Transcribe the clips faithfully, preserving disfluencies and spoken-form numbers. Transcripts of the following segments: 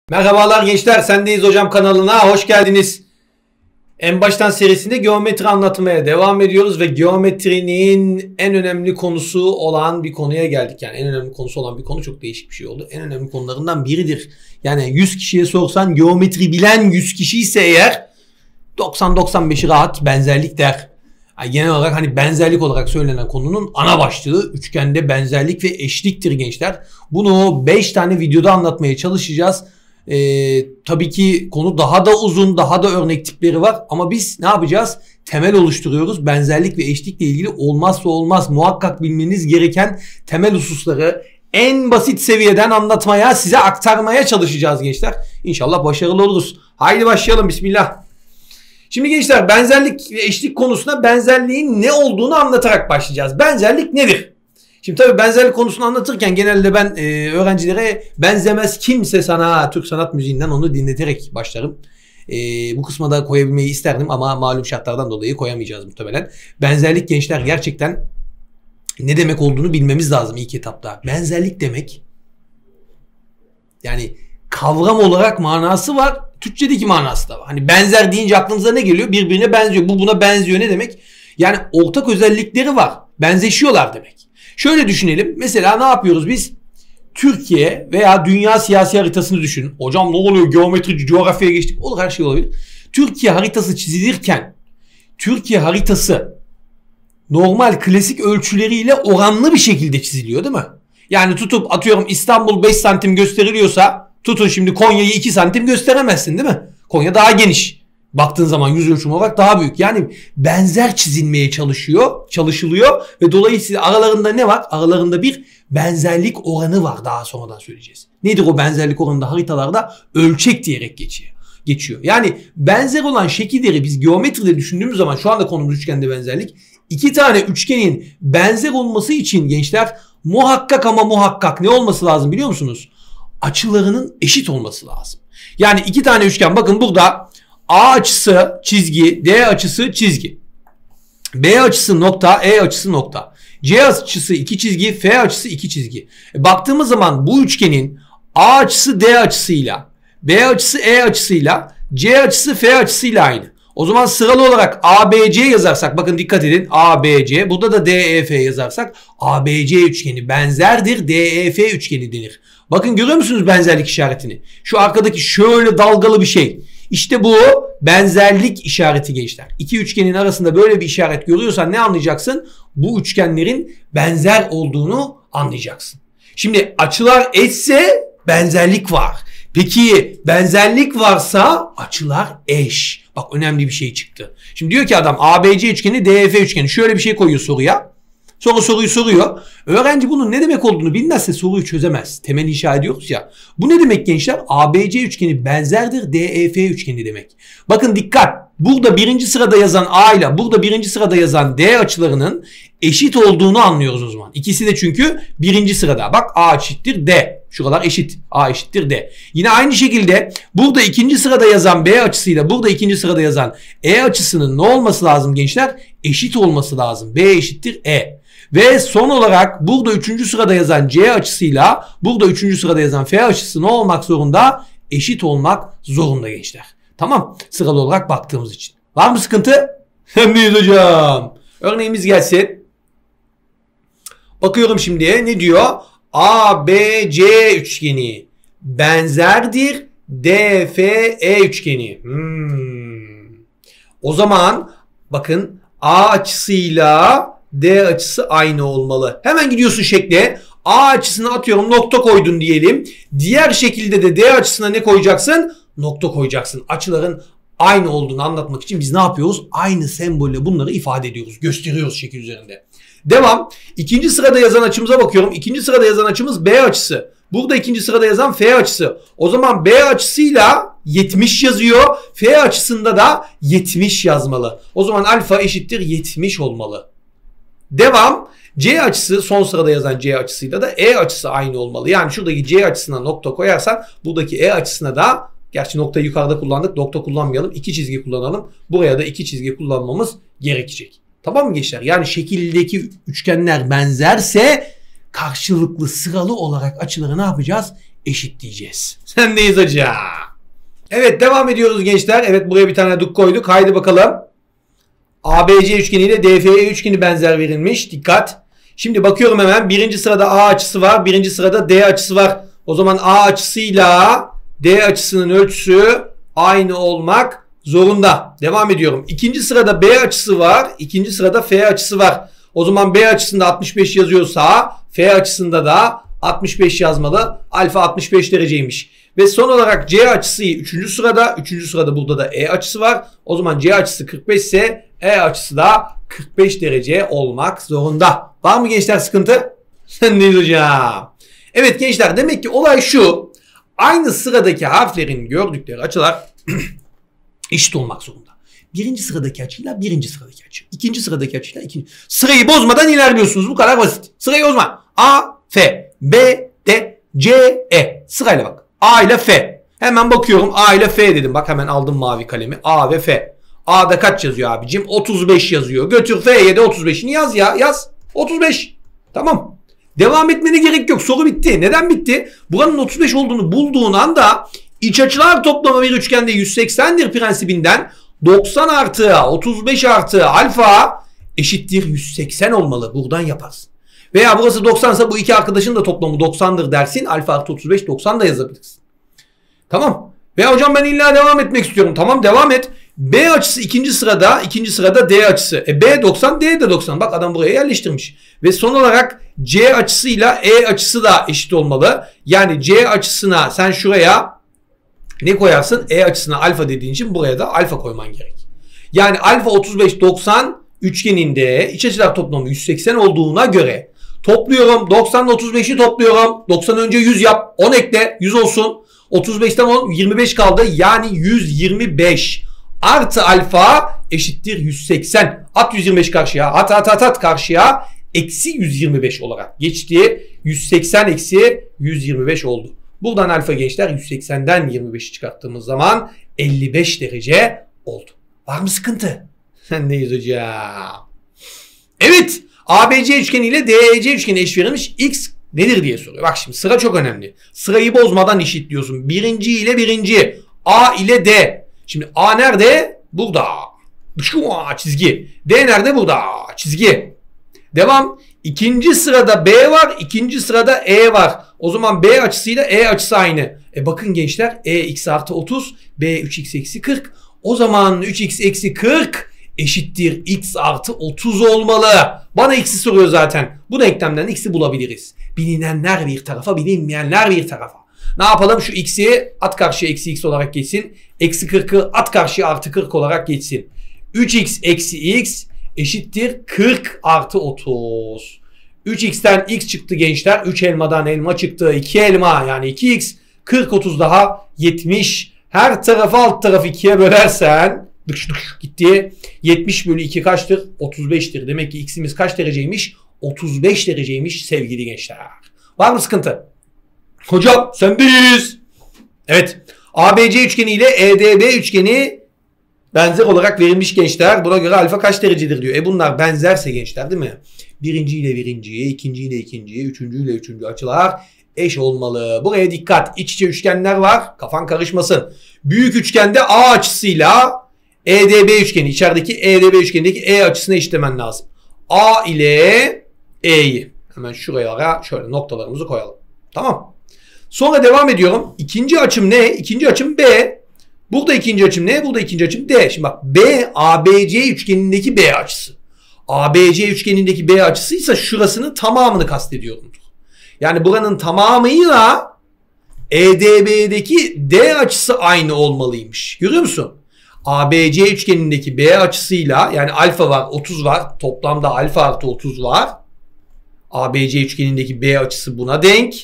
Merhabalar gençler, Sendeyiz Hocam kanalına hoş geldiniz. En baştan serisinde geometri anlatmaya devam ediyoruz ve geometrinin en önemli konusu olan bir konuya geldik. Yani en önemli konusu olan bir konu, çok değişik bir şey oldu. En önemli konularından biridir. Yani yüz kişiye sorsan geometri bilen yüz kişi ise eğer doksan doksan beşi rahat benzerlik der. Yani genel olarak hani benzerlik olarak söylenen konunun ana başlığı üçgende benzerlik ve eşliktir gençler. Bunu beş tane videoda anlatmaya çalışacağız. Ee, tabii ki konu daha da uzun, daha da örnek tipleri var ama biz ne yapacağız? Temel oluşturuyoruz. Benzerlik ve eşlikle ilgili olmazsa olmaz, muhakkak bilmeniz gereken temel hususları en basit seviyeden anlatmaya, size aktarmaya çalışacağız gençler. İnşallah başarılı oluruz. Haydi başlayalım, bismillah. Şimdi gençler, benzerlik ve eşlik konusuna benzerliğin ne olduğunu anlatarak başlayacağız. Benzerlik nedir? Şimdi tabii benzerlik konusunu anlatırken genelde ben e, öğrencilere benzemez kimse sana Türk sanat müziğinden onu dinleterek başlarım. E, bu kısma da koyabilmeyi isterdim ama malum şartlardan dolayı koyamayacağız muhtemelen. Benzerlik gençler gerçekten ne demek olduğunu bilmemiz lazım ilk etapta. Benzerlik demek, yani kavram olarak manası var, Türkçedeki manası da var. Hani benzer deyince aklınıza ne geliyor? Birbirine benziyor. Bu buna benziyor ne demek? Yani ortak özellikleri var. Benzeşiyorlar demek. Şöyle düşünelim. Mesela ne yapıyoruz biz? Türkiye veya dünya siyasi haritasını düşünün. Hocam ne oluyor? Geometri, coğrafyaya geçtik. Olur, her şey olabilir. Türkiye haritası çizilirken Türkiye haritası normal klasik ölçüleriyle oranlı bir şekilde çiziliyor değil mi? Yani tutup atıyorum İstanbul beş santim gösteriliyorsa tutun şimdi Konya'yı iki santim gösteremezsin değil mi? Konya daha geniş. Baktığın zaman yüz ölçümü olarak daha büyük. Yani benzer çizilmeye çalışıyor, çalışılıyor ve dolayısıyla aralarında ne var? Aralarında bir benzerlik oranı var, daha sonradan söyleyeceğiz. Nedir o benzerlik oranı da haritalarda? Ölçek diyerek geçiyor. geçiyor. Yani benzer olan şekilleri biz geometride düşündüğümüz zaman, şu anda konumuz üçgende benzerlik. İki tane üçgenin benzer olması için gençler muhakkak ama muhakkak ne olması lazım biliyor musunuz? Açılarının eşit olması lazım. Yani iki tane üçgen, bakın burada A açısı çizgi, D açısı çizgi, B açısı nokta, E açısı nokta, C açısı iki çizgi, F açısı iki çizgi. E baktığımız zaman bu üçgenin A açısı D açısıyla, B açısı E açısıyla, C açısı F açısıyla aynı. O zaman sıralı olarak A B C yazarsak, bakın dikkat edin, A B C, burada da D E F yazarsak A B C üçgeni benzerdir, D E F üçgeni denir. Bakın görüyor musunuz benzerlik işaretini? Şu arkadaki şöyle dalgalı bir şey. İşte bu benzerlik işareti gençler. İki üçgenin arasında böyle bir işaret görüyorsan ne anlayacaksın? Bu üçgenlerin benzer olduğunu anlayacaksın. Şimdi açılar eşse benzerlik var. Peki benzerlik varsa açılar eş. Bak önemli bir şey çıktı. Şimdi diyor ki adam A B C üçgeni, D E F üçgeni. Şöyle bir şey koyuyor soruya. Sonra soruyu soruyor. Öğrenci bunun ne demek olduğunu bilmezse soruyu çözemez. Temel inşa ediyoruz ya. Bu ne demek gençler? A B C üçgeni benzerdir D E F üçgeni demek. Bakın dikkat. Burada birinci sırada yazan A ile burada birinci sırada yazan D açılarının eşit olduğunu anlıyoruz o zaman. İkisi de çünkü birinci sırada. Bak A eşittir D. Şuralar eşit. A eşittir D. Yine aynı şekilde burada ikinci sırada yazan B açısıyla burada ikinci sırada yazan E açısının ne olması lazım gençler? Eşit olması lazım. B eşittir E. Ve son olarak burada üçüncü sırada yazan C açısıyla burada üçüncü sırada yazan F açısı ne olmak zorunda? Eşit olmak zorunda gençler. Tamam. Sıralı olarak baktığımız için. Var mı sıkıntı? Hendeyiz hocam. Örneğimiz gelsin. Bakıyorum şimdi ne diyor? A B C üçgeni benzerdir D F E üçgeni. Hmm. O zaman bakın A açısıyla D açısı aynı olmalı. Hemen gidiyorsun şekle. A açısına atıyorum nokta koydun diyelim. Diğer şekilde de D açısına ne koyacaksın? Nokta koyacaksın. Açıların aynı olduğunu anlatmak için biz ne yapıyoruz? Aynı sembolle bunları ifade ediyoruz. Gösteriyoruz şekil üzerinde. Devam. İkinci sırada yazan açımıza bakıyorum. İkinci sırada yazan açımız B açısı. Burada ikinci sırada yazan F açısı. O zaman B açısıyla yetmiş yazıyor. F açısında da yetmiş yazmalı. O zaman alfa eşittir yetmiş olmalı. Devam. C açısı, son sırada yazan C açısıyla da E açısı aynı olmalı. Yani şuradaki C açısına nokta koyarsan buradaki E açısına da, gerçi noktayı yukarıda kullandık, nokta kullanmayalım, iki çizgi kullanalım. Buraya da iki çizgi kullanmamız gerekecek. Tamam mı gençler? Yani şekildeki üçgenler benzerse karşılıklı sıralı olarak açıları ne yapacağız? eşitleyeceğiz. Sendeyiz hacı. Evet, devam ediyoruz gençler. Evet, buraya bir tane duk koyduk. Haydi bakalım. A B C üçgeni ile D F E üçgeni benzer verilmiş. Dikkat. Şimdi bakıyorum hemen. Birinci sırada A açısı var. Birinci sırada D açısı var. O zaman A açısıyla D açısının ölçüsü aynı olmak zorunda. Devam ediyorum. İkinci sırada B açısı var. İkinci sırada F açısı var. O zaman B açısında altmış beş yazıyorsa F açısında da altmış beş yazmalı. Alfa altmış beş dereceymiş. Ve son olarak C açısı üçüncü sırada. üçüncü sırada burada da E açısı var. O zaman C açısı kırk beş ise E açısı da kırk beş derece olmak zorunda. Var mı gençler sıkıntı? Sendeyiz hocam. Evet gençler, demek ki olay şu. Aynı sıradaki harflerin gördükleri açılar eşit olmak zorunda. Birinci sıradaki açıyla birinci sıradaki açı. İkinci sıradaki açıyla ikinci. Sırayı bozmadan ilerliyorsunuz. Bu kadar basit. Sırayı bozma. A, F, B, D, C, E. Sırayla bak. A ile F. Hemen bakıyorum. A ile F dedim. Bak hemen aldım mavi kalemi. A ve F. A'da kaç yazıyor abicim? otuz beş yazıyor. Götür F'ye de otuz beşini yaz ya. Yaz. otuz beş. Tamam. Devam etmene gerek yok. Soru bitti. Neden bitti? Buranın otuz beş olduğunu bulduğun anda iç açılar toplamı bir üçgende yüz seksendir prensibinden doksan artı otuz beş artı alfa eşittir yüz seksen olmalı. Buradan yaparsın. Veya burası doksan ise bu iki arkadaşın da toplamı doksandır dersin. Alfa artı otuz beş doksan da yazabilirsin. Tamam. Veya hocam ben illa devam etmek istiyorum. Tamam, devam et. B açısı ikinci sırada, ikinci sırada D açısı. E B doksan, D de doksan. Bak adam buraya yerleştirmiş. Ve son olarak C açısıyla E açısı da eşit olmalı. Yani C açısına sen şuraya ne koyarsın? E açısına alfa dediğin için buraya da alfa koyman gerek. Yani alfa otuz beş doksan üçgeninde iç açılar toplamı yüz seksen olduğuna göre topluyorum. doksan ile otuz beşi topluyorum. doksan önce yüz yap. on ekle. yüz olsun. otuz beşten on, yirmi beş kaldı. Yani yüz yirmi beş artı alfa eşittir yüz seksen. At yüz yirmi beş karşıya. At at at at karşıya. Eksi yüz yirmi beş olarak geçti. yüz seksen eksi yüz yirmi beş oldu. Buradan alfa gençler yüz seksenden yirmi beşi çıkarttığımız zaman elli beş derece oldu. Var mı sıkıntı? Sendeyiz hocam. Evet. A B C üçgeni ile D E C üçgeni eş verilmiş. X nedir diye soruyor. Bak şimdi sıra çok önemli. Sırayı bozmadan eşitliyorsun. Birinci ile birinci. A ile D. Şimdi A nerede? Burada. Şu çizgi. D nerede? Burada. Çizgi. Devam. İkinci sırada B var. İkinci sırada E var. O zaman B açısıyla E açısı aynı. E bakın gençler. E x artı otuz. B üç x eksi kırk. O zaman üç x eksi kırk eşittir x artı otuz olmalı. Bana x'i soruyor zaten. Bu denklemden x'i bulabiliriz. Bilinenler bir tarafa, bilinmeyenler bir tarafa. Ne yapalım? Şu x'i at karşıya eksi x olarak geçsin. Eksi kırkı at karşıya artı kırk olarak geçsin. üç x eksi x eşittir kırk artı otuz. üç x'ten x çıktı gençler. üç elmadan elma çıktı. iki elma yani iki x. kırk otuz daha yetmiş. Her tarafı alt tarafı ikiye bölersen dıkş dıkş gitti. yetmiş bölü iki kaçtır? otuz beştir. Demek ki x'imiz kaç dereceymiş? otuz beş dereceymiş sevgili gençler. Var mı sıkıntı? Hocam sendeyiz. Evet. A B C üçgeni ile E D B üçgeni benzer olarak verilmiş gençler. Buna göre alfa kaç derecedir diyor. E bunlar benzerse gençler değil mi? Birinci ile birinciye, ikinci ile ikinciye, üçüncü ile üçüncü açılar eş olmalı. Buraya dikkat. İç içe üçgenler var. Kafan karışmasın. Büyük üçgende A açısıyla E D B üçgeni. İçerideki E D B üçgenindeki E açısını eşitlemen lazım. A ile E'yi. Hemen şuraya şöyle noktalarımızı koyalım. Tamam. Sonra devam ediyorum. İkinci açım ne? İkinci açım B. Burada ikinci açım ne? Burada ikinci açım D. Şimdi bak B, A B C üçgenindeki B açısı. A B C üçgenindeki B açısıysa şurasının tamamını kastediyorum. Yani buranın tamamıyla E D B'deki D açısı aynı olmalıymış. Görüyor musun? A B C üçgenindeki B açısıyla yani alfa var, otuz var. Toplamda alfa artı otuz var. A B C üçgenindeki B açısı buna denk.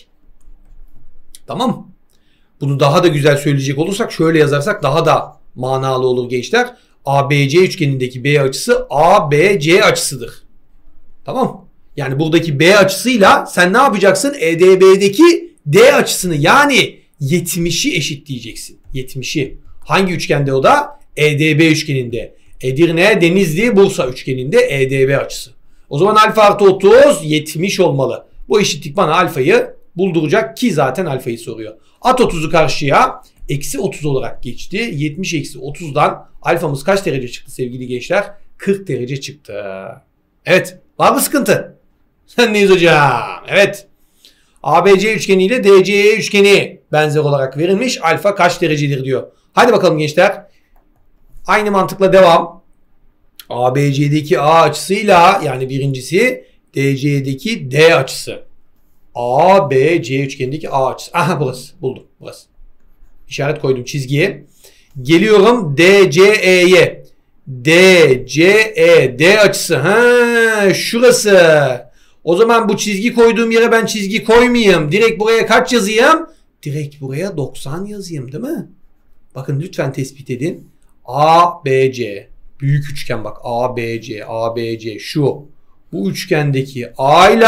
Tamam. Bunu daha da güzel söyleyecek olursak şöyle yazarsak daha da manalı olur gençler. A B C üçgenindeki B açısı A B C açısıdır. Tamam. Yani buradaki B açısıyla sen ne yapacaksın? E D B'deki D açısını yani yetmişi eşitleyeceksin. yetmişi. Hangi üçgende o da? E D B üçgeninde. Edirne, Denizli, Bursa üçgeninde E D B açısı. O zaman alfa artı otuz yetmiş olmalı. Bu eşitlik bana alfayı bulduracak ki zaten alfayı soruyor. At otuzu karşıya. Eksi otuz olarak geçti. yetmiş eksi otuzdan alfamız kaç derece çıktı sevgili gençler? kırk derece çıktı. Evet. Var mı sıkıntı? Sendeyiz hocam. Evet. A B C üçgeni ile D C E üçgeni benzer olarak verilmiş. Alfa kaç derecedir diyor. Hadi bakalım gençler. Aynı mantıkla devam. A B C'deki A açısıyla yani birincisi D C'deki D açısı. A B C üçgenindeki A açısı. Aha burası. Buldum. Burası. İşaret koydum çizgiye. Geliyorum D C E'ye. D C E D açısı. Ha, şurası. O zaman bu çizgi koyduğum yere ben çizgi koymayayım. Direkt buraya kaç yazayım? Direkt buraya doksan yazayım değil mi? Bakın lütfen tespit edin. A B C. Büyük üçgen bak. A B C, A B C şu. Bu üçgendeki A ile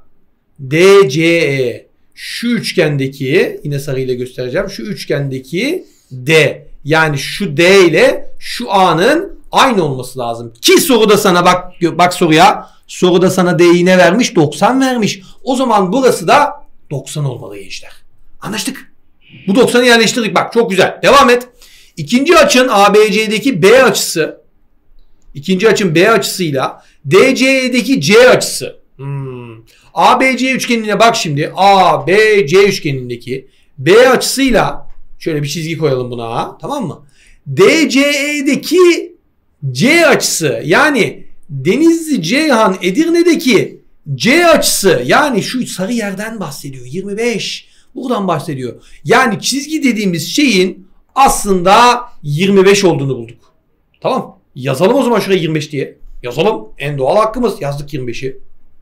D C E. Şu üçgendeki yine sarıyla göstereceğim. Şu üçgendeki D. Yani şu D ile şu A'nın aynı olması lazım. Ki soruda sana bak bak soruya. Soruda sana D'yi ne vermiş? doksan vermiş. O zaman burası da doksan olmalı gençler. Anlaştık. Bu doksanı yerleştirdik. Bak çok güzel. Devam et. İkinci açın A B C'deki B açısı. İkinci açın B açısıyla D C E'deki C açısı. Hmm. A B C üçgenine bak şimdi. A B C üçgenindeki B açısıyla şöyle bir çizgi koyalım buna. Tamam mı? D C E'deki C açısı yani Denizli Ceyhan Edirne'deki C açısı yani şu sarı yerden bahsediyor. yirmi beş. Buradan bahsediyor. Yani çizgi dediğimiz şeyin aslında yirmi beş olduğunu bulduk. Tamam. Yazalım o zaman şuraya yirmi beş diye. Yazalım. En doğal hakkımız. Yazdık yirmi beşi.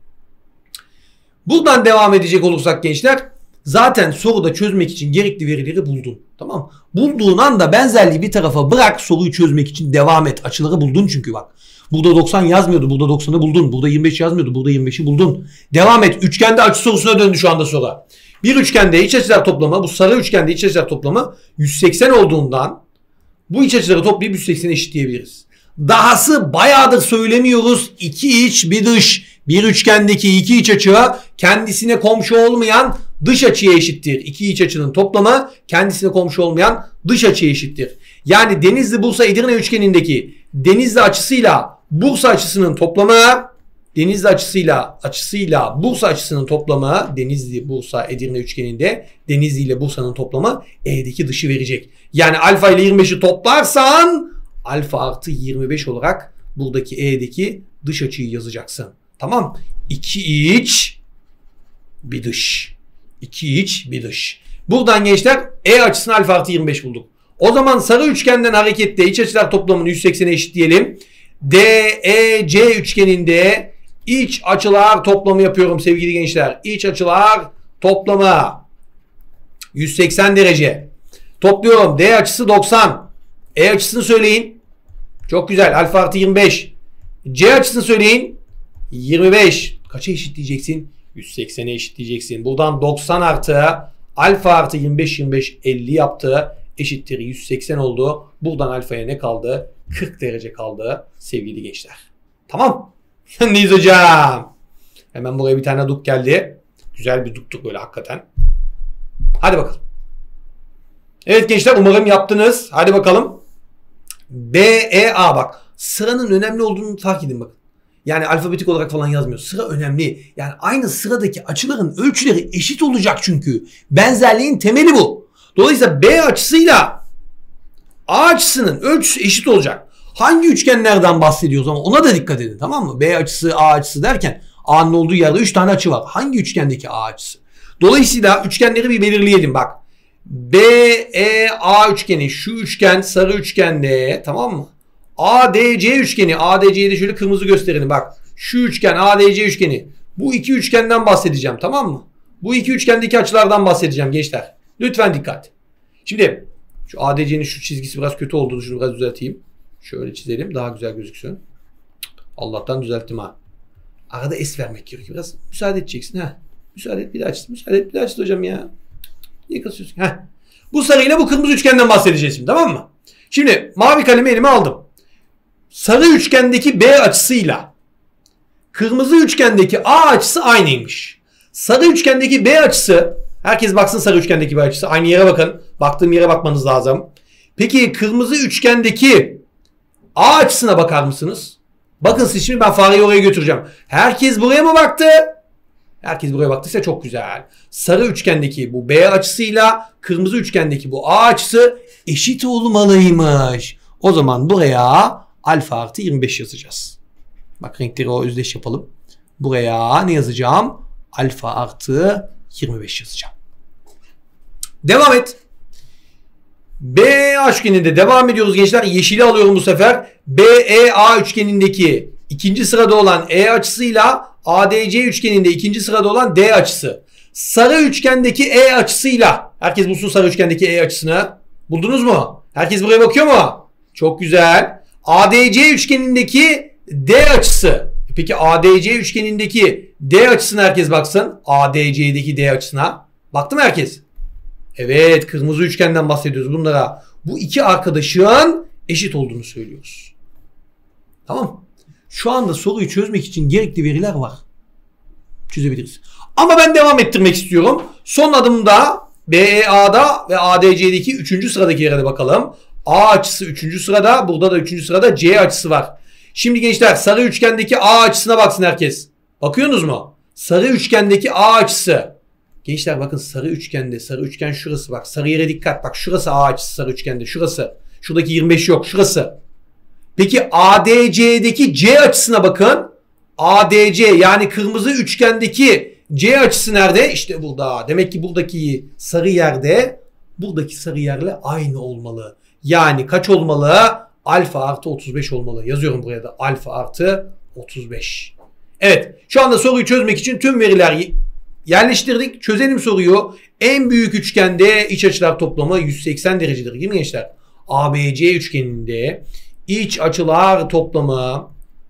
Buradan devam edecek olursak gençler zaten soruda çözmek için gerekli verileri buldun. Tamam. Bulduğun anda benzerliği bir tarafa bırak, soruyu çözmek için devam et. Açıları buldun çünkü bak. Burada doksan yazmıyordu. Burada doksanı buldun. Burada yirmi beş yazmıyordu. Burada yirmi beşi buldun. Devam et. Üçgende açı sorusuna döndü şu anda soru. Bir üçgende iç açılar toplamı, bu sarı üçgende iç açılar toplamı yüz seksen olduğundan bu iç açıları toplayıp yüz seksene eşitleyebiliriz. Dahası bayağıdır söylemiyoruz. İki iç bir dış. Bir üçgendeki iki iç açı kendisine komşu olmayan dış açıya eşittir. İki iç açının toplamı kendisine komşu olmayan dış açıya eşittir. Yani Denizli Bursa Edirne üçgenindeki Denizli açısıyla Bursa açısının toplamı Denizli açısıyla açısıyla Bursa açısının toplamı Denizli Bursa Edirne üçgeninde Denizli ile Bursa'nın toplamı E'deki dışı verecek. Yani alfa ile yirmi beşi toplarsan alfa artı yirmi beş olarak buradaki E'deki dış açıyı yazacaksın. Tamam. İki iç bir dış. İki iç bir dış. Buradan gençler E açısını alfa artı yirmi beş bulduk. O zaman sarı üçgenden hareketle iç açılar toplamını yüz seksene eşitleyelim. D E C üçgeninde iç açılar toplamı yapıyorum sevgili gençler. İç açılar toplamı yüz seksen derece. Topluyorum. D açısı doksan. E açısını söyleyin. Çok güzel. Alfa artı yirmi beş. C açısını söyleyin. yirmi beş. Kaça eşitleyeceksin? yüz seksene eşitleyeceksin. Buradan doksan artı alfa artı yirmi beş yirmi beş elli yaptı. Eşittir yüz seksen oldu. Buradan alfaya ne kaldı? kırk derece kaldı sevgili gençler. Tamam. Neyiz hocam? Hemen buraya bir tane duk geldi. Güzel bir duktuk böyle hakikaten. Hadi bakalım. Evet gençler umarım yaptınız. Hadi bakalım. B, E, A bak. Sıranın önemli olduğunu fark edin bakın. Yani alfabetik olarak falan yazmıyor. Sıra önemli. Yani aynı sıradaki açıların ölçüleri eşit olacak çünkü. Benzerliğin temeli bu. Dolayısıyla B açısıyla A açısının ölçüsü eşit olacak. Hangi üçgenlerden bahsediyoruz ama ona da dikkat edin, tamam mı? B açısı, A açısı derken A'nın olduğu yerde üç tane açı var. Hangi üçgendeki A açısı? Dolayısıyla üçgenleri bir belirleyelim bak. B, E, A üçgeni, şu üçgen sarı üçgende, tamam mı? A D C üçgeni, A D C'yi de şöyle kırmızı gösterelim bak. Şu üçgen A D C üçgeni. Bu iki üçgenden bahsedeceğim, tamam mı? Bu iki üçgendeki açılardan bahsedeceğim gençler. Lütfen dikkat. Şimdi şu A D C'nin şu çizgisi biraz kötü oldu. Şunu biraz düzelteyim. Şöyle çizelim daha güzel gözüksün. Allah'tan düzelttim ha. Arada es vermek gerekiyor. Biraz müsaade edeceksin ha. Müsaade et bir daha açsın. Müsaade et bir daha açsın hocam ya. Niye kasıyorsun? Heh. Bu sarıyla bu kırmızı üçgenden bahsedeceğiz şimdi, tamam mı? Şimdi mavi kalemi elime aldım. Sarı üçgendeki B açısıyla kırmızı üçgendeki A açısı aynıymış. Sarı üçgendeki B açısı, herkes baksın sarı üçgendeki B açısı. Aynı yere bakın. Baktığım yere bakmanız lazım. Peki kırmızı üçgendeki A açısına bakar mısınız? Bakın siz, şimdi ben fareyi oraya götüreceğim. Herkes buraya mı baktı? Herkes buraya baktıysa çok güzel. Sarı üçgendeki bu B açısıyla kırmızı üçgendeki bu A açısı eşit olmalıymış. O zaman buraya alfa artı yirmi beş yazacağız. Bak renkleri o özdeş yapalım. Buraya ne yazacağım? Alfa artı yirmi beş yazacağım. Devam et. B E A üçgeninde devam ediyoruz gençler. Yeşili alıyorum bu sefer. B E A üçgenindeki ikinci sırada olan E açısıyla A D C üçgeninde ikinci sırada olan D açısı. Sarı üçgendeki E açısıyla, herkes bulsun sarı üçgendeki E açısını. Buldunuz mu? Herkes buraya bakıyor mu? Çok güzel. A D C üçgenindeki D açısı. Peki A D C üçgenindeki D açısına herkes baksın. A D C'deki D açısına. Baktı mı herkes? Evet, kırmızı üçgenden bahsediyoruz bunlara. Bu iki arkadaşın eşit olduğunu söylüyoruz. Tamam. Şu anda soruyu çözmek için gerekli veriler var. Çözebiliriz. Ama ben devam ettirmek istiyorum. Son adımda B E A'da ve A D C'deki üçüncü sıradakilere de bakalım. A açısı üçüncü sırada. Burada da üçüncü sırada C açısı var. Şimdi gençler sarı üçgendeki A açısına baksın herkes. Bakıyorsunuz mu? Sarı üçgendeki A açısı. Gençler bakın sarı üçgende. Sarı üçgen şurası bak. Sarı yere dikkat. Bak şurası A açısı sarı üçgende. Şurası. Şuradaki yirmi beş yok. Şurası. Peki A D C'deki C açısına bakın. A D C yani kırmızı üçgendeki C açısı nerede? İşte burada. Demek ki buradaki sarı yerde buradaki sarı yerle aynı olmalı. Yani kaç olmalı? Alfa artı otuz beş olmalı. Yazıyorum buraya da. Alfa artı otuz beş. Evet. Şu anda soruyu çözmek için tüm veriler yerleştirdik. Çözelim soruyu. En büyük üçgende iç açılar toplamı yüz seksen derecedir. Değil mi gençler? A B C üçgeninde iç açılar toplamı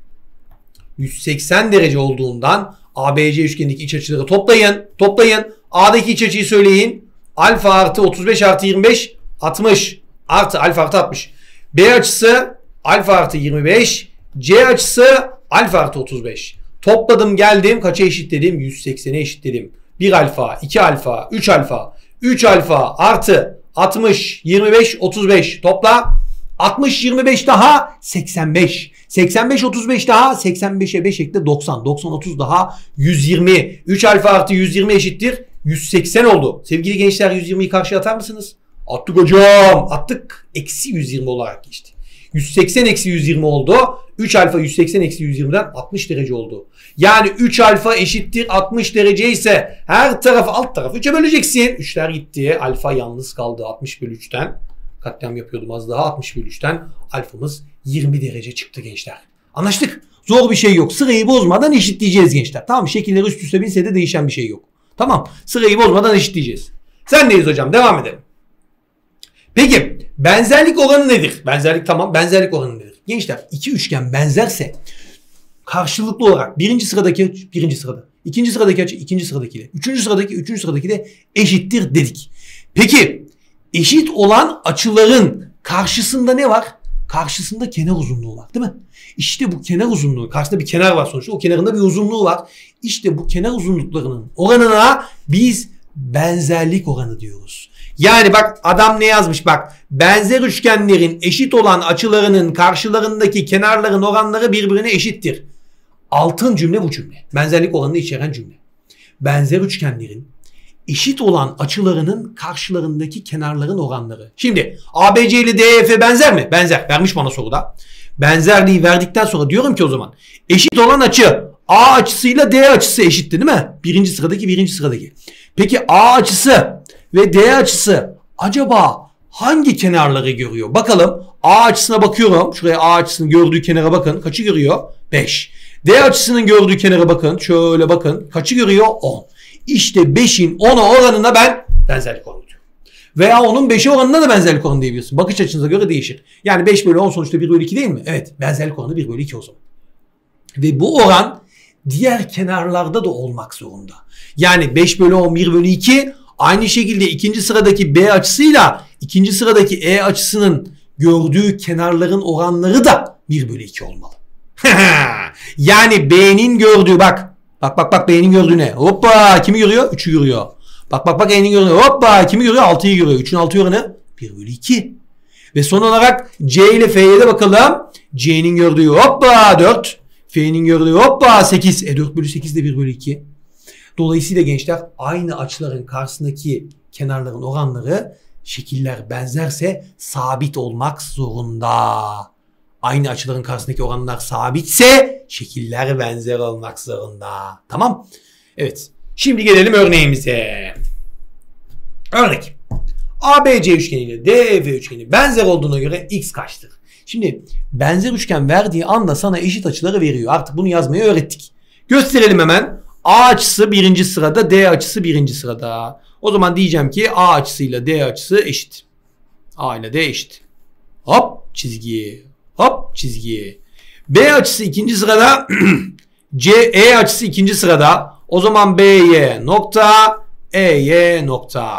yüz seksen derece olduğundan A B C üçgenindeki iç açıları toplayın. Toplayın. A'daki iç açıyı söyleyin. Alfa artı otuz beş artı yirmi beş altmış. Artı alfa artı altmış. B açısı alfa artı yirmi beş. C açısı alfa artı otuz beş. Topladım geldim. Kaça eşitledim? yüz seksene eşitledim. bir alfa, iki alfa, üç alfa. üç alfa artı altmış, yirmi beş, otuz beş. Topla. altmış, yirmi beş daha seksen beş. seksen beş, otuz beş daha seksen beşe beş ekle doksan. doksan, otuz daha yüz yirmi. üç alfa artı yüz yirmi eşittir yüz seksen oldu. Sevgili gençler yüz yirmiyi karşıya atar mısınız? Attık hocam. Attık. Eksi yüz yirmi olarak geçti. yüz seksen eksi yüz yirmi oldu. üç alfa yüz seksen eksi yüz yirmiden altmış derece oldu. Yani üç alfa eşittir altmış derece ise her tarafı alt tarafı üçe böleceksin. üçler gitti. Alfa yalnız kaldı altmış bölü üçten. Katliam yapıyordum az daha. altmış bölü üçten alfamız yirmi derece çıktı gençler. Anlaştık. Zor bir şey yok. Sırayı bozmadan eşitleyeceğiz gençler. Tamam, şekilleri üst üste binse de değişen bir şey yok. Tamam. Sırayı bozmadan eşitleyeceğiz. Sendeyiz hocam. Devam edelim. Peki benzerlik oranı nedir? Benzerlik tamam. Benzerlik oranı nedir? Gençler iki üçgen benzerse karşılıklı olarak birinci sıradaki açı birinci sırada, ikinci sıradaki açı ikinci sıradakiyle, üçüncü sıradaki üçüncü sıradaki de eşittir dedik. Peki eşit olan açıların karşısında ne var? Karşısında kenar uzunluğu var değil mi? İşte bu kenar uzunluğu, karşısında bir kenar var sonuçta. O kenarında bir uzunluğu var. İşte bu kenar uzunluklarının oranına biz benzerlik oranı diyoruz. Yani bak adam ne yazmış bak. Benzer üçgenlerin eşit olan açılarının karşılarındaki kenarların oranları birbirine eşittir. Altın cümle bu cümle. Benzerlik oranını içeren cümle. Benzer üçgenlerin eşit olan açılarının karşılarındaki kenarların oranları. Şimdi A B C ile D E F benzer mi? Benzer. Vermiş bana soruda. Benzerliği verdikten sonra diyorum ki o zaman eşit olan açı A açısıyla D açısı eşitti değil mi? Birinci sıradaki birinci sıradaki. Peki A açısı ve D açısı acaba hangi kenarları görüyor? Bakalım. A açısına bakıyorum. Şuraya A açısının gördüğü kenara bakın. Kaçı görüyor? beş. D açısının gördüğü kenara bakın. Şöyle bakın. Kaçı görüyor? on. İşte beşin ona oranına ben benzerlik oranı diyorum. Veya onun beşe oranına da benzerlik oranı diyebiliyorsun. Bakış açınıza göre değişir. Yani beş bölü on sonuçta bir bölü iki değil mi? Evet. Benzerlik oranı bir bölü iki o zaman. Ve bu oran diğer kenarlarda da olmak zorunda. Yani beş bölü on bir bölü iki aynı şekilde ikinci sıradaki B açısıyla ikinci sıradaki E açısının gördüğü kenarların oranları da bir bölü iki olmalı. Yani B'nin gördüğü bak Bak bak bak B'nin gördüğüne. Hoppa kimi görüyor? üçü görüyor. Bak bak bak E'nin gördüğüne. Hoppa kimi görüyor? altıyı görüyor. üçün altı oranı bir bölü iki. Ve son olarak C ile F'ye de bakalım. C'nin gördüğü hoppa dört. F'nin gördüğü hoppa sekiz. E dört bölü sekiz de bir bölü iki. Dolayısıyla gençler aynı açıların karşısındaki kenarların oranları şekiller benzerse sabit olmak zorunda. Aynı açıların karşısındaki oranlar sabitse şekiller benzer olmak zorunda. Tamam? Evet. Şimdi gelelim örneğimize. Örnek. A B C üçgeni ile D E F üçgeni benzer olduğuna göre x kaçtır? Şimdi benzer üçgen verdiği anda sana eşit açıları veriyor. Artık bunu yazmayı öğrettik. Gösterelim hemen. A açısı birinci sırada, D açısı birinci sırada. O zaman diyeceğim ki A açısıyla D açısı eşit. A ile D eşit. Hop çizgi. Hop çizgi. B açısı ikinci sırada. C, E açısı ikinci sırada. O zaman B Y nokta, E Y nokta.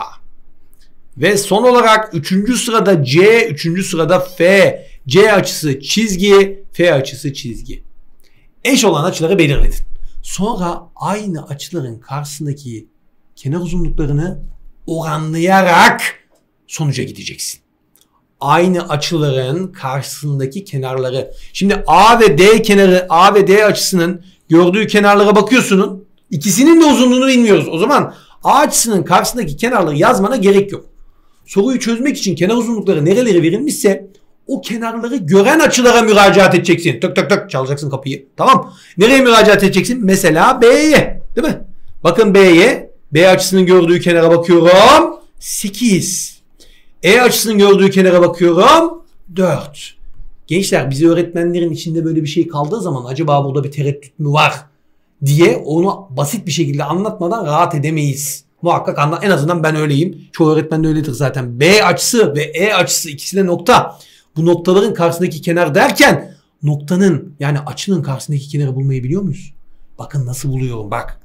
Ve son olarak üçüncü sırada C, üçüncü sırada F. C açısı çizgi, F açısı çizgi. Eş olan açıları belirledin. Sonra aynı açıların karşısındaki kenar uzunluklarını oranlayarak sonuca gideceksin. Aynı açıların karşısındaki kenarları. Şimdi A ve D kenarı, A ve D açısının gördüğü kenarlara bakıyorsun. İkisinin de uzunluğunu bilmiyoruz. O zaman A açısının karşısındaki kenarları yazmana gerek yok. Soruyu çözmek için kenar uzunlukları nereleri verilmişse o kenarları gören açılara müracaat edeceksin. Tık tık tık çalacaksın kapıyı. Tamam. Nereye müracaat edeceksin? Mesela B'ye. Değil mi? Bakın B'ye. B açısının gördüğü kenara bakıyorum. sekiz. E açısının gördüğü kenara bakıyorum. dört. Gençler bize öğretmenlerin içinde böyle bir şey kaldığı zaman acaba burada bir tereddüt mü var diye onu basit bir şekilde anlatmadan rahat edemeyiz. Muhakkak anla. En azından ben öyleyim. Çoğu öğretmen de öyledir zaten. B açısı ve E açısı ikisi de nokta. Bu noktaların karşısındaki kenar derken noktanın yani açının karşısındaki kenarı bulmayı biliyor muyuz? Bakın nasıl buluyorum bak.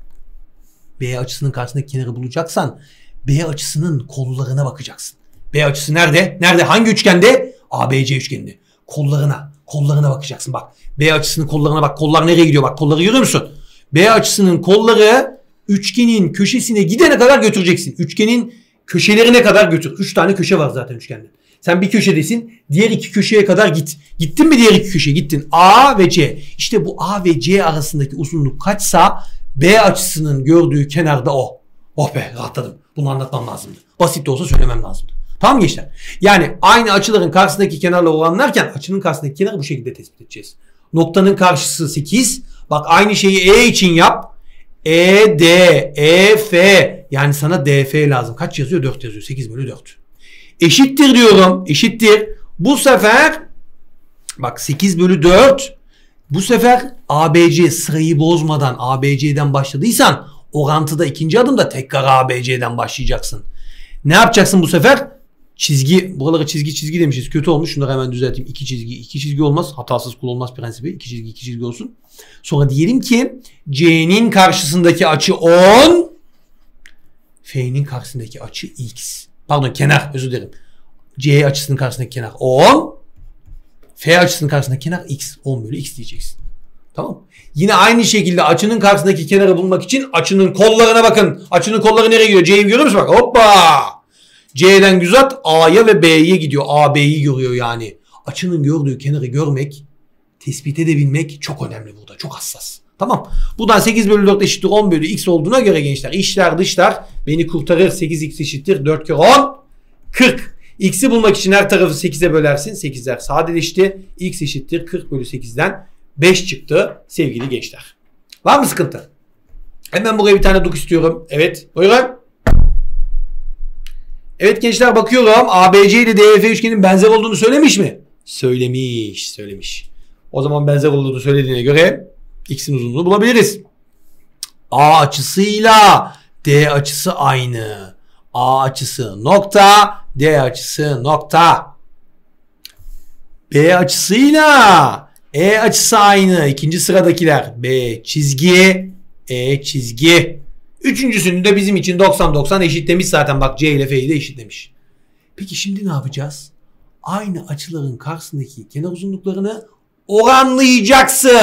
B açısının karşısındaki kenarı bulacaksan B açısının kollarına bakacaksın. B açısı nerede? Nerede? Hangi üçgende? A B C üçgeninde. Kollarına. Kollarına bakacaksın bak. B açısının kollarına bak. Kollar nereye gidiyor? Bak kolları görüyor musun? B açısının kolları üçgenin köşesine gidene kadar götüreceksin. Üçgenin köşelerine kadar götür. Üç tane köşe var zaten üçgende. Sen bir köşedesin. Diğer iki köşeye kadar git. Gittin mi diğer iki köşeye? Gittin. A ve C. İşte bu A ve C arasındaki uzunluk kaçsa B açısının gördüğü kenarda o. Oh be rahatladım. Bunu anlatmam lazımdı. Basit de olsa söylemem lazımdı. Tamam gençler. Yani aynı açıların karşısındaki kenarla oranlarken açının karşısındaki kenarı bu şekilde tespit edeceğiz. Noktanın karşısı sekiz. Bak aynı şeyi E için yap. E, D, E, F. Yani sana D, F lazım. Kaç yazıyor? dört yazıyor. sekiz bölü dört. Eşittir diyorum. Eşittir. Bu sefer bak sekiz bölü dört. Bu sefer A B C sırayı bozmadan A B C'den başladıysan orantıda ikinci adımda tekrar A B C'den başlayacaksın. Ne yapacaksın bu sefer? Çizgi, buralara çizgi çizgi demişiz. Kötü olmuş. Şunları hemen düzelteyim. İki çizgi, iki çizgi olmaz. Hatasız kul olmaz prensibi. İki çizgi, iki çizgi olsun. Sonra diyelim ki C'nin karşısındaki açı on. F'nin karşısındaki açı X. Pardon kenar özür dilerim. C açısının karşısındaki kenar on. F açısının karşısındaki kenar X. on bölü X diyeceksin. Tamam. Yine aynı şekilde açının karşısındaki kenarı bulmak için açının kollarına bakın. Açının kolları nereye gidiyor? C'yi görüyor musun? Bak hoppa. C'den düz at A'ya ve B'ye gidiyor. A B'yi görüyor yani. Açının gördüğü kenarı görmek, tespit edebilmek çok önemli burada. Çok hassas. Tamam. Buradan sekiz bölü dört eşittir on bölü X olduğuna göre gençler içler dışlar beni kurtarır. sekiz X eşittir dört kere on. kırk. X'i bulmak için her tarafı sekize bölersin. sekizler sadeleşti. X eşittir kırk bölü sekizden beş çıktı sevgili gençler. Var mı sıkıntı? Hemen buraya bir tane duk istiyorum. Evet. Buyurun. Evet gençler bakıyorum. A B C ile D E F üçgenin benzer olduğunu söylemiş mi? Söylemiş. Söylemiş. O zaman benzer olduğunu söylediğine göre X'in uzunluğunu bulabiliriz. A açısıyla D açısı aynı. A açısı nokta. D açısı nokta. B açısıyla E açısı aynı. İkinci sıradakiler. B çizgi. E çizgi. Üçüncüsünü de bizim için doksan doksan eşitlemiş zaten. Bak C ile F'yi de eşitlemiş. Peki şimdi ne yapacağız? Aynı açıların karşısındaki kenar uzunluklarını oranlayacaksın.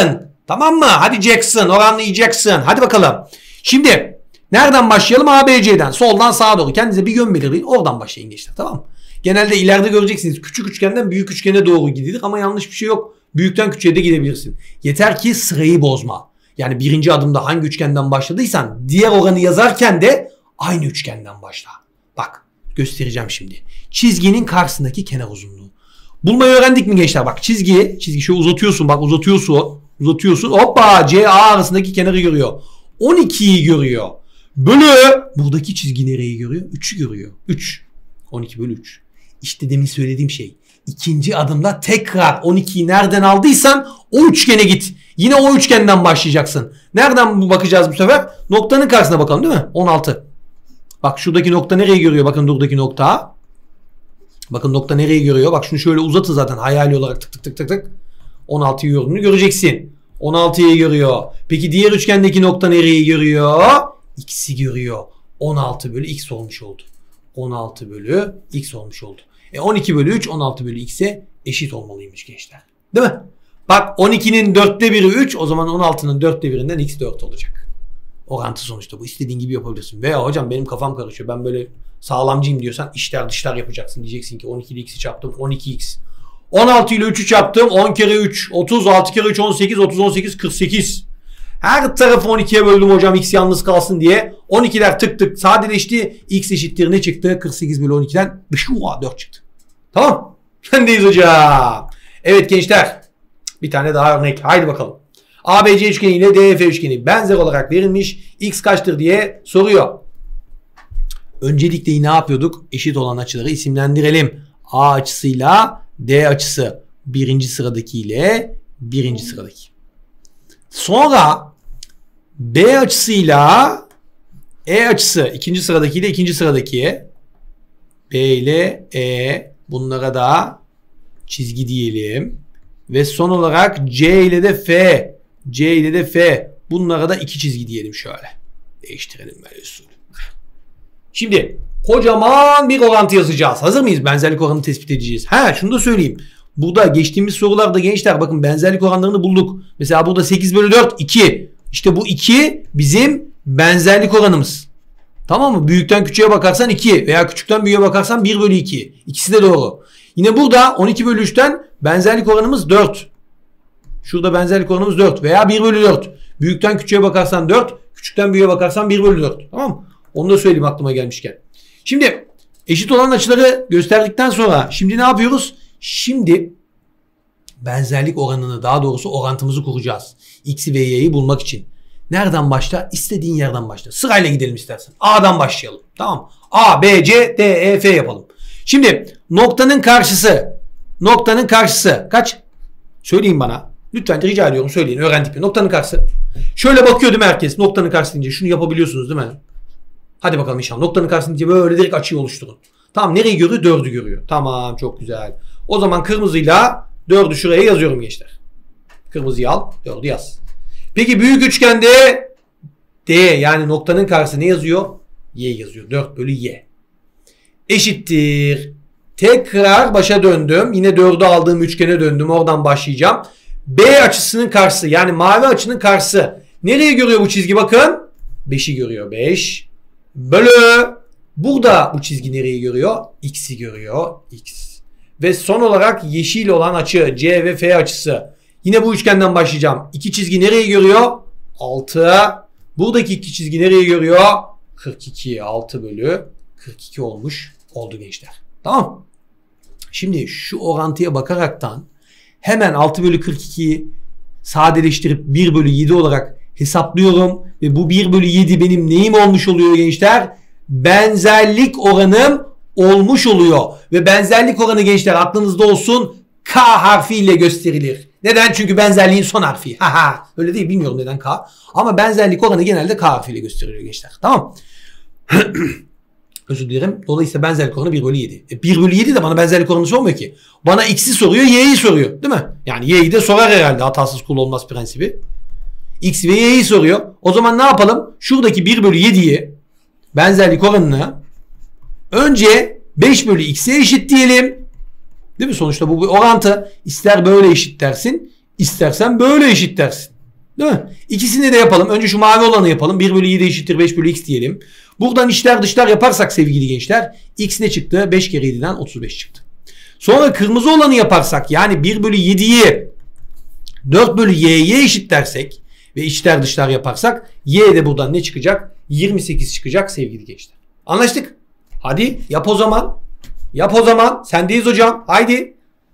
Tamam mı? Hadi Jackson, oranlayacaksın. Hadi bakalım. Şimdi nereden başlayalım? A B C'den. Soldan sağa doğru. Kendinize bir yön belirleyin. Oradan başlayın gençler. Tamam mı? Genelde ileride göreceksiniz. Küçük üçgenden büyük üçgene doğru gidilir ama yanlış bir şey yok. Büyükten küçüğe de gidebilirsin. Yeter ki sırayı bozma. Yani birinci adımda hangi üçgenden başladıysan diğer oranı yazarken de aynı üçgenden başla. Bak göstereceğim şimdi. Çizginin karşısındaki kenar uzunluğu. Bulmayı öğrendik mi gençler? Bak çizgi, çizgi şöyle uzatıyorsun. Bak uzatıyorsun. Uzatıyorsun. Hoppa C A arasındaki kenarı görüyor. on ikiyi görüyor. Bölü buradaki çizgi nereyi görüyor? üçü görüyor. üç. on iki bölü üç. İşte demin söylediğim şey. İkinci adımda tekrar on ikiyi nereden aldıysan o üçgene git. Yine o üçgenden başlayacaksın. Nereden bakacağız bu sefer? Noktanın karşısına bakalım değil mi? on altı. Bak şuradaki nokta nereyi görüyor? Bakın buradaki nokta. Bakın nokta nereyi görüyor? Bak şunu şöyle uzatın zaten hayali olarak tık tık tık tık tık. on altıyı gördüğünü göreceksin. on altıyı görüyor. Peki diğer üçgendeki nokta nereyi görüyor? X'i görüyor. on altı bölü X olmuş oldu. on altı bölü X olmuş oldu. E on iki bölü üç on altı bölü X'e eşit olmalıymış gençler. Değil mi? Bak on ikinin dörtte biri üç, o zaman on altının dörtte birinden X dört olacak. Orantı sonuçta bu. İstediğin gibi yapabilirsin. Veya hocam benim kafam karışıyor. Ben böyle sağlamcıyım diyorsan içler dışlar yapacaksın. Diyeceksin ki on iki ile X'i çarptım on iki X. on altı ile üçü çarptım on kere üç otuz, altı kere üç on sekiz, otuz on sekiz kırk sekiz. Her tarafı on ikiye böldüm hocam X yalnız kalsın diye. on ikiler tık tık sadeleşti. X eşittir ne çıktı? kırk sekiz bölü on ikiden dört çıktı. Tamam. Sendeyiz hocam. Evet gençler. Bir tane daha örnek. Haydi bakalım. A B C üçgeni ile D E F üçgeni benzer olarak verilmiş. X kaçtır diye soruyor. Öncelikle ne yapıyorduk? Eşit olan açıları isimlendirelim. A açısıyla D açısı birinci sıradaki ile birinci sıradaki. Sonra B açısıyla E açısı ikinci sıradaki ile ikinci sıradaki. B ile E, bunlara da çizgi diyelim. Ve son olarak C ile de F. C ile de F. Bunlara da iki çizgi diyelim şöyle. Değiştirelim böyle usulü. Şimdi kocaman bir orantı yazacağız. Hazır mıyız? Benzerlik oranını tespit edeceğiz. Ha şunu da söyleyeyim. Burada geçtiğimiz sorularda gençler bakın benzerlik oranlarını bulduk. Mesela burada sekiz bölü dört iki. İşte bu iki bizim benzerlik oranımız. Tamam mı? Büyükten küçüğe bakarsan iki veya küçükten büyüğe bakarsan bir bölü iki. İkisi de doğru. Yine burada on iki bölü üçten benzerlik oranımız dört. Şurada benzerlik oranımız dört veya bir bölü dört. Büyükten küçüğe bakarsan dört, küçükten büyüğe bakarsan bir bölü dört. Tamam mı? Onu da söyleyeyim aklıma gelmişken. Şimdi eşit olan açıları gösterdikten sonra şimdi ne yapıyoruz? Şimdi benzerlik oranını, daha doğrusu orantımızı kuracağız. X'i ve Y'yi bulmak için. Nereden başla? İstediğin yerden başla. Sırayla gidelim istersen. A'dan başlayalım. Tamam. A, B, C, D, E, F yapalım. Şimdi noktanın karşısı. Noktanın karşısı kaç? Söyleyin bana. Lütfen rica ediyorum söyleyin. Öğrendik mi? Noktanın karşısı. Şöyle bakıyor değil mi herkes? Noktanın karşısı deyince şunu yapabiliyorsunuz değil mi? Hadi bakalım inşallah. Noktanın karşısı deyince böyle direkt açıyı oluşturun. Tamam nereyi görüyor? dördü görüyor. Tamam çok güzel. O zaman kırmızıyla dördü şuraya yazıyorum gençler. Kırmızıyı al. dördü yaz. Peki büyük üçgende D yani noktanın karşısı ne yazıyor? Y yazıyor. dört bölü Y. Eşittir. Tekrar başa döndüm. Yine dördü aldığım üçgene döndüm. Oradan başlayacağım. B açısının karşısı yani mavi açının karşısı. Nereye görüyor bu çizgi bakın? beşi görüyor. beş. Bölü. Burada bu çizgi nereyi görüyor? X'i görüyor. X. Ve son olarak yeşil olan açı C ve F açısı. Yine bu üçgenden başlayacağım. İki çizgi nereyi görüyor? altı. Buradaki iki çizgi nereyi görüyor? kırk iki. altı bölü kırk iki olmuş oldu gençler. Tamam. Şimdi şu orantıya bakaraktan hemen altı bölü kırk ikiyi sadeleştirip bir bölü yedi olarak hesaplıyorum. Ve bu bir bölü yedi benim neyim olmuş oluyor gençler? Benzerlik oranım olmuş oluyor. Ve benzerlik oranı gençler aklınızda olsun K harfiyle gösterilir. Neden? Çünkü benzerliğin son harfi. Haha. Öyle değil bilmiyorum neden K. Ama benzerlik oranı genelde K harfiyle gösteriliyor gençler. Tamam. Özür dilerim. Dolayısıyla benzerlik oranı bir bölü yedi. E bir bölü yedi de bana benzerlik oranı sormuyor ki. Bana X'i soruyor, Y'yi soruyor. Değil mi? Yani Y'yi de sorar herhalde. Hatasız kul olmaz prensibi. X ve Y'yi soruyor. O zaman ne yapalım? Şuradaki bir bölü yediyi benzerlik oranını önce beş bölü X'e eşit diyelim. Değil mi? Sonuçta bu bir orantı. İster böyle eşit dersin, istersen böyle eşit dersin. Değil mi? İkisini de yapalım. Önce şu mavi olanı yapalım. bir bölü yedi eşittir beş bölü x diyelim. Buradan içler dışlar yaparsak sevgili gençler x ne çıktı? beş kere yediden otuz beş çıktı. Sonra kırmızı olanı yaparsak yani bir bölü yediyi dört bölü y'ye eşit dersek ve içler dışlar yaparsak y de buradan ne çıkacak? yirmi sekiz çıkacak sevgili gençler. Anlaştık. Hadi yap o zaman. Yap o zaman. Sendeyiz hocam. Haydi.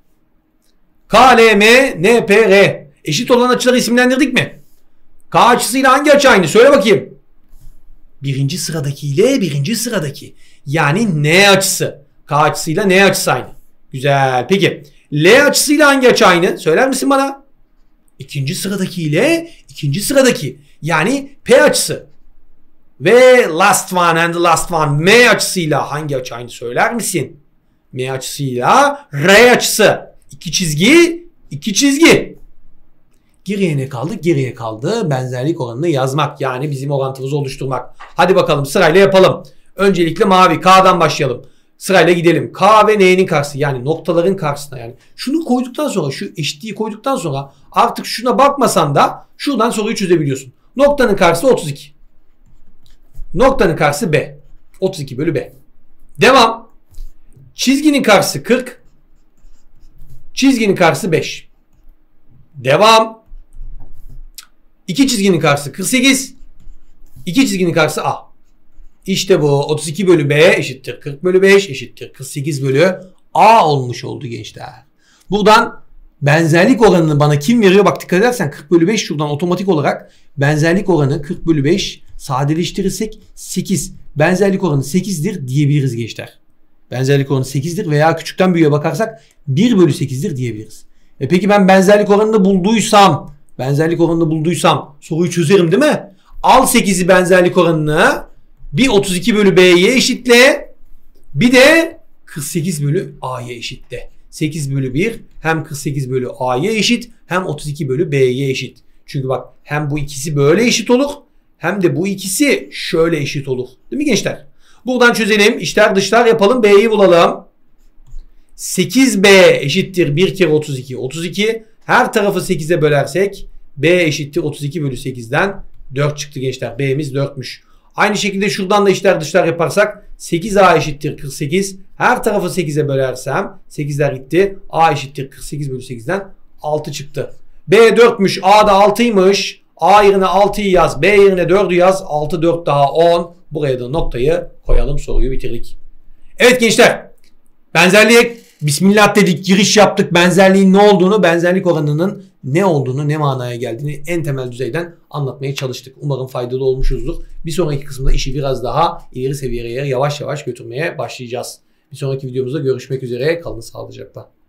K, L, M, N, P, R. Eşit olan açıları isimlendirdik mi? K açısıyla hangi açı aynı? Söyle bakayım. Birinci sıradaki ile birinci sıradaki. Yani N açısı. K açısıyla N açısı aynı. Güzel. Peki. L açısıyla hangi açı aynı? Söyler misin bana? İkinci sıradaki ile ikinci sıradaki. Yani P açısı. Ve last one and the last one. M açısıyla hangi açı aynı söyler misin? M açısıyla R açısı. İki çizgi, iki çizgi. Geriye ne kaldı? Geriye kaldı benzerlik oranını yazmak. Yani bizim orantımızı oluşturmak. Hadi bakalım sırayla yapalım. Öncelikle mavi. K'dan başlayalım. Sırayla gidelim. K ve N'nin karşısı yani noktaların karşısına yani. Şunu koyduktan sonra şu eşitliği koyduktan sonra artık şuna bakmasan da şuradan soruyu çözebiliyorsun. Noktanın karşısı otuz iki. Noktanın karşısı B. otuz iki bölü B. Devam. Çizginin karşısı kırk. Çizginin karşısı beş. Devam. İki çizginin karşısı kırk sekiz. İki çizginin karşısı A. İşte bu otuz iki bölü B eşittir kırk bölü beş eşittir kırk sekiz bölü A olmuş oldu gençler. Buradan benzerlik oranını bana kim veriyor? Bak dikkat edersen kırk bölü beş şuradan otomatik olarak benzerlik oranı kırk bölü beş sadeleştirirsek sekiz. Benzerlik oranı sekizdir diyebiliriz gençler. Benzerlik oranı sekizdir veya küçükten büyüğe bakarsak bir bölü sekizdir diyebiliriz. E peki ben benzerlik oranını bulduysam, benzerlik oranını bulduysam soruyu çözerim değil mi? Al sekizi benzerlik oranını bir otuz iki bölü B'ye eşitle bir de kırk sekiz bölü A'ya eşitle. sekiz bölü bir hem kırk sekiz bölü A'ya eşit hem otuz iki bölü B'ye eşit. Çünkü bak hem bu ikisi böyle eşit olur hem de bu ikisi şöyle eşit olur. Değil mi gençler? Buradan çözelim. İçler dışlar yapalım. B'yi bulalım. sekiz B eşittir bir kere otuz iki. otuz iki. Her tarafı sekize bölersek B eşittir otuz iki bölü sekizden dört çıktı gençler. B'miz dörtmüş. Aynı şekilde şuradan da içler dışlar yaparsak sekiz A eşittir kırk sekiz. Her tarafı sekize bölersem sekizler gitti. A eşittir kırk sekiz bölü sekizden altı çıktı. B dörtmüş. A da altıymış. A yerine altıyı yaz. B yerine dördü yaz. altı dört daha on. Buraya da noktayı koyalım. Soruyu bitirdik. Evet gençler. Benzerliğe bismillah dedik. Giriş yaptık. Benzerliğin ne olduğunu, benzerlik oranının ne olduğunu, ne manaya geldiğini en temel düzeyden anlatmaya çalıştık. Umarım faydalı olmuşuzdur. Bir sonraki kısımda işi biraz daha ileri seviyeye yavaş yavaş götürmeye başlayacağız. Bir sonraki videomuzda görüşmek üzere. Kalın sağlıcakla.